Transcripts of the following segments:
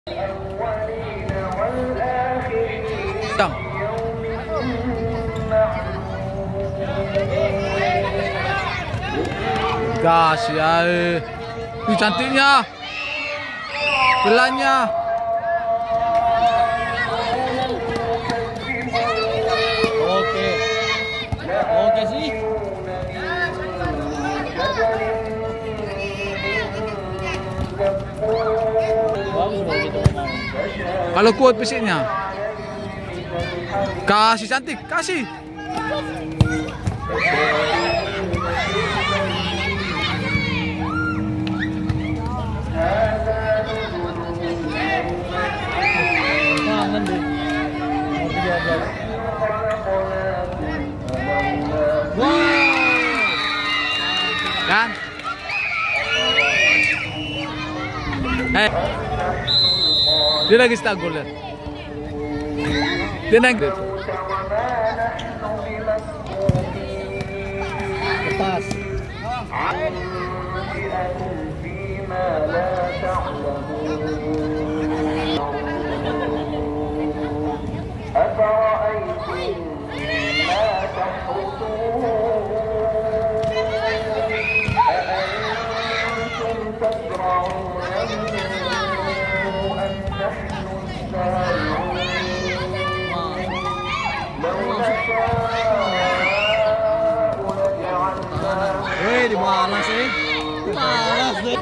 Gas ya. Cantiknya. Belanya. Oke. Oke sih. Kalau kuat fisiknya. Kasih cantik, kasih. Kangen deh. Kan? Dia lagi start gol lihat. Dia naik. Lepas. Di mana sih? Malas deh.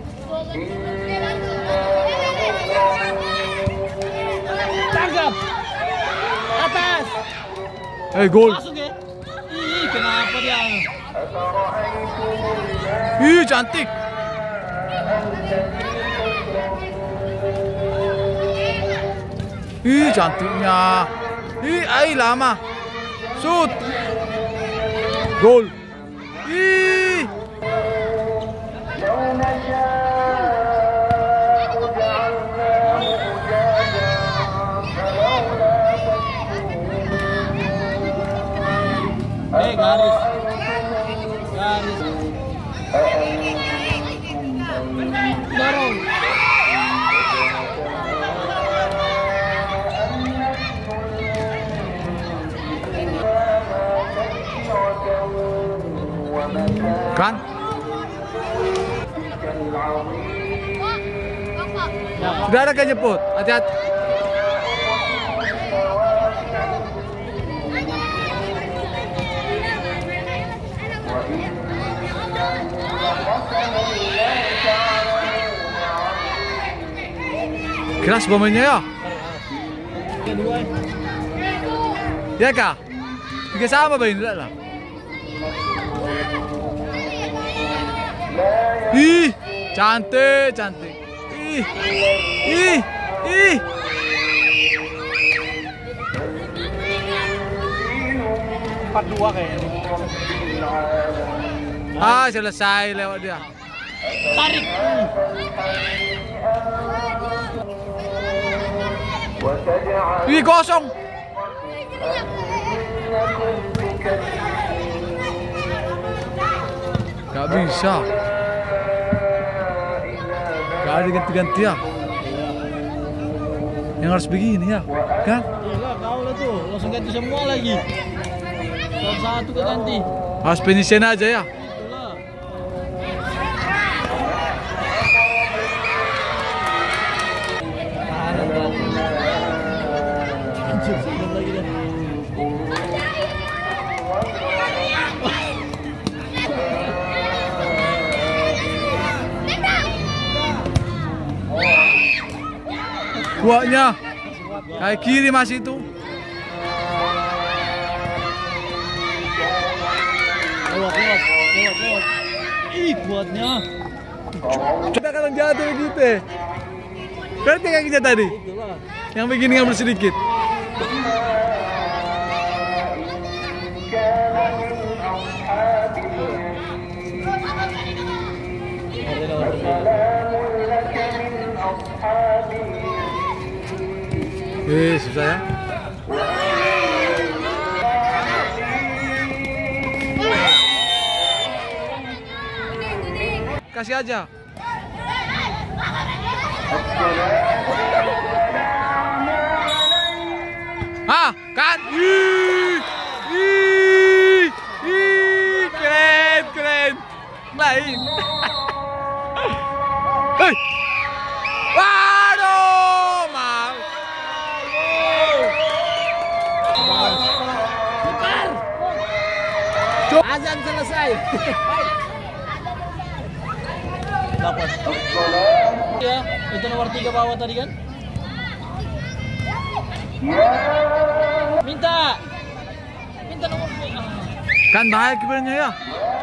Tangkap. Atas. Gol. Masuk ya. Ih, kenapa dia? Ih, cantik. Ih, cantiknya. Ih, ai lama. Shoot. Gol. Ih. Garis. Garis. Dorong. Kan? Sudah ada kan jemput? Hati-hati. Keras pemainnya ya? Ya kah? Tiga sama bayi tidak lah. Ih, cantik, cantik. Ih, ih, ih. Empat dua kayaknya. Ah, selesai lewat dia. Tarik. Ih, kosong. Gak bisa. Gak ada ganti-ganti ya. Yang harus begini ya, kan? Iya, kau lah tuh, langsung ganti semua lagi. Satu ke ganti. Harus finishin aja ya. Itulah. Anjir, sebelum lagi dah. Kuatnya. Kayak kiri masih itu. Lewat. Ih, kuatnya. Kita kan jatuh gitu. Berarti kakinya tadi. Itulah. Yang begini ngambil sedikit. Susah ya. Kasih aja. Kan? Ih, keren, keren. Lain. Hei. Waduh, mal. Azan selesai. Dapat. Ya, itu nomor 3 bawah tadi kan? Minta nomor 2. Kan bahaya kipernya ya.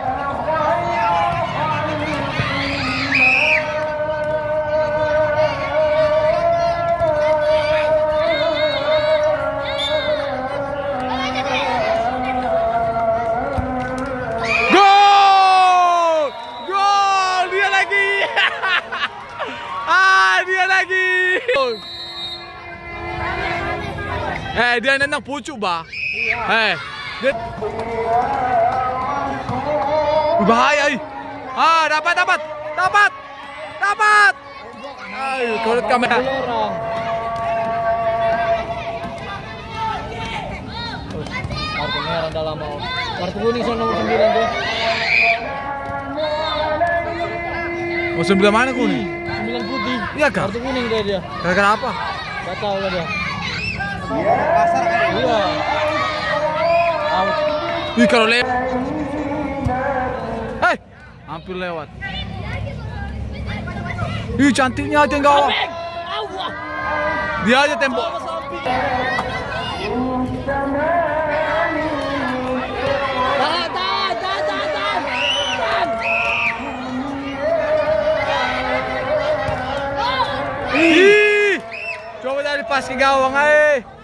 Dia nendang pucuk bah. Dia bahaya. Dapat. Ayo, kalau kamera. Kartu merah dalam mau. Kartu kuning sama nomor 9 tuh. Mau sebelah mana kuning? 9 putih. Iya kah? Kartu kuning dia. Gara-gara apa? Gak tahu lah dia. Pasar kan? Iya. Out. Ih, kalau lewat. Hei, hampir lewat. Ih, cantiknya aja enggak. Dia aja tembok. Ih, coba dari pas ke gawang,